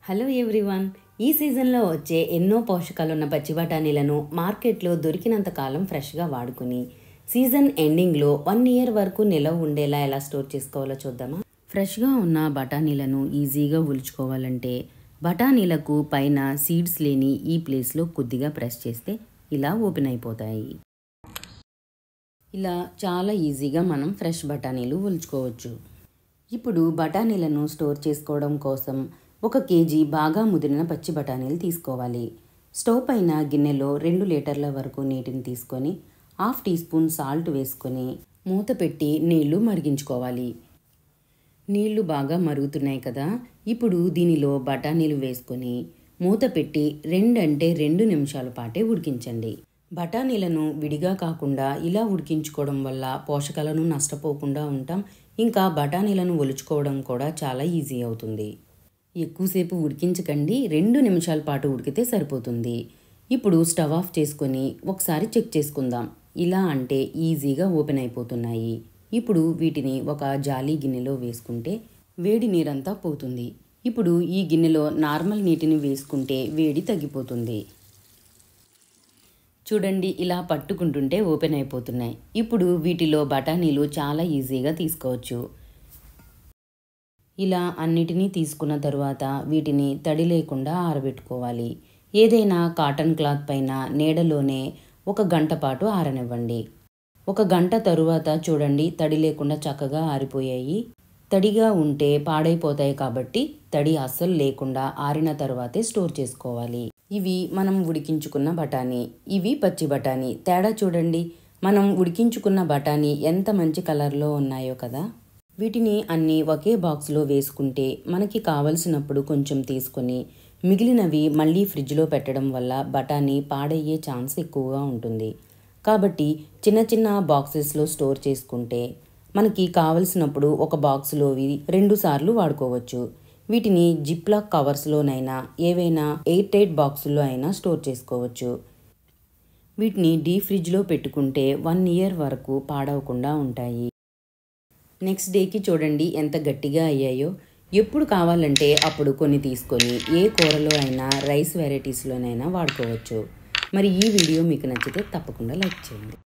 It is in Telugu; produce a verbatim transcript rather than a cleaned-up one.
హలో ఎవ్రీవన్, ఈ సీజన్లో వచ్చే ఎన్నో పోషకాలున్న పచ్చి బఠానీలను మార్కెట్లో దొరికినంత కాలం ఫ్రెష్గా వాడుకుని సీజన్ ఎండింగ్లో వన్ ఇయర్ వరకు నిలవ ఉండేలా ఎలా స్టోర్ చేసుకోవాలో చూద్దామా. ఫ్రెష్గా ఉన్న బఠానీలను ఈజీగా ఉల్చుకోవాలంటే బఠానీలకు పైన సీడ్స్ లేని ఈ ప్లేస్లో కొద్దిగా ప్రెస్ చేస్తే ఇలా ఓపెన్ అయిపోతాయి. ఇలా చాలా ఈజీగా మనం ఫ్రెష్ బఠానీలు ఉల్చుకోవచ్చు. ఇప్పుడు బఠానీలను స్టోర్ చేసుకోవడం కోసం ఒక కేజీ బాగా ముదిరిన పచ్చి బఠానీలు తీసుకోవాలి. స్టవ్ పైన గిన్నెలో రెండు లీటర్ల వరకు నీటిని తీసుకొని హాఫ్ టీ స్పూన్ సాల్ట్ వేసుకొని మూత పెట్టి నీళ్లు మరిగించుకోవాలి. నీళ్లు బాగా మరుగుతున్నాయి కదా, ఇప్పుడు దీనిలో బఠానీలు వేసుకొని మూత పెట్టి రెండు అంటే రెండు నిమిషాల పాటే ఉడికించండి. బఠానీలను విడిగా కాకుండా ఇలా ఉడికించుకోవడం వల్ల పోషకాలను నష్టపోకుండా ఉంటాం. ఇంకా బఠానీలను ఒలుచుకోవడం కూడా చాలా ఈజీ అవుతుంది. ఎక్కువసేపు ఉడికించకండి, రెండు నిమిషాల పాటు ఉడికితే సరిపోతుంది. ఇప్పుడు స్టవ్ ఆఫ్ చేసుకొని ఒకసారి చెక్ చేసుకుందాం. ఇలా అంటే ఈజీగా ఓపెన్ అయిపోతున్నాయి. ఇప్పుడు వీటిని ఒక జాలీ గిన్నెలో వేసుకుంటే వేడి నీరంతా పోతుంది. ఇప్పుడు ఈ గిన్నెలో నార్మల్ నీటిని వేసుకుంటే వేడి తగ్గిపోతుంది. చూడండి, ఇలా పట్టుకుంటుంటే ఓపెన్ అయిపోతున్నాయి. ఇప్పుడు వీటిలో బఠానీలు చాలా ఈజీగా తీసుకోవచ్చు. ఇలా అన్నిటినీ తీసుకున్న తరువాత వీటిని తడి లేకుండా ఆరబెట్టుకోవాలి. ఏదైనా కాటన్ క్లాత్ పైన నీడలోనే ఒక గంట పాటు ఆరనివ్వండి. ఒక గంట తరువాత చూడండి, తడి లేకుండా చక్కగా ఆరిపోయాయి. తడిగా ఉంటే పాడైపోతాయి కాబట్టి తడి అస్సలు లేకుండా ఆరిన తర్వాతే స్టోర్ చేసుకోవాలి. ఇవి మనం ఉడికించుకున్న బఠానీ, ఇవి పచ్చి బఠానీ. తేడా చూడండి, మనం ఉడికించుకున్న బఠానీ ఎంత మంచి కలర్లో ఉన్నాయో కదా. వీటిని అన్నీ ఒకే బాక్స్లో వేసుకుంటే మనకి కావలసినప్పుడు కొంచెం తీసుకొని మిగిలినవి మళ్ళీ ఫ్రిడ్జ్లో పెట్టడం వల్ల బఠానీ పాడయ్యే ఛాన్స్ ఎక్కువగా ఉంటుంది. కాబట్టి చిన్న చిన్న బాక్సెస్లో స్టోర్ చేసుకుంటే మనకి కావలసినప్పుడు ఒక బాక్స్లోవి రెండు సార్లు వాడుకోవచ్చు. వీటిని జిప్లాక్ కవర్స్లోనైనా ఏవైనా ఎయిర్ టైట్ బాక్సుల్లో అయినా స్టోర్ చేసుకోవచ్చు. వీటిని డీప్ ఫ్రిడ్జ్లో పెట్టుకుంటే వన్ ఇయర్ వరకు పాడవకుండా ఉంటాయి. నెక్స్ట్ డేకి చూడండి ఎంత గట్టిగా అయ్యాయో. ఎప్పుడు కావాలంటే అప్పుడు కొన్ని తీసుకొని ఏ కూరలో అయినా రైస్ వెరైటీస్లోనైనా వాడుకోవచ్చు. మరి ఈ వీడియో మీకు నచ్చితే తప్పకుండా లైక్ చేయండి.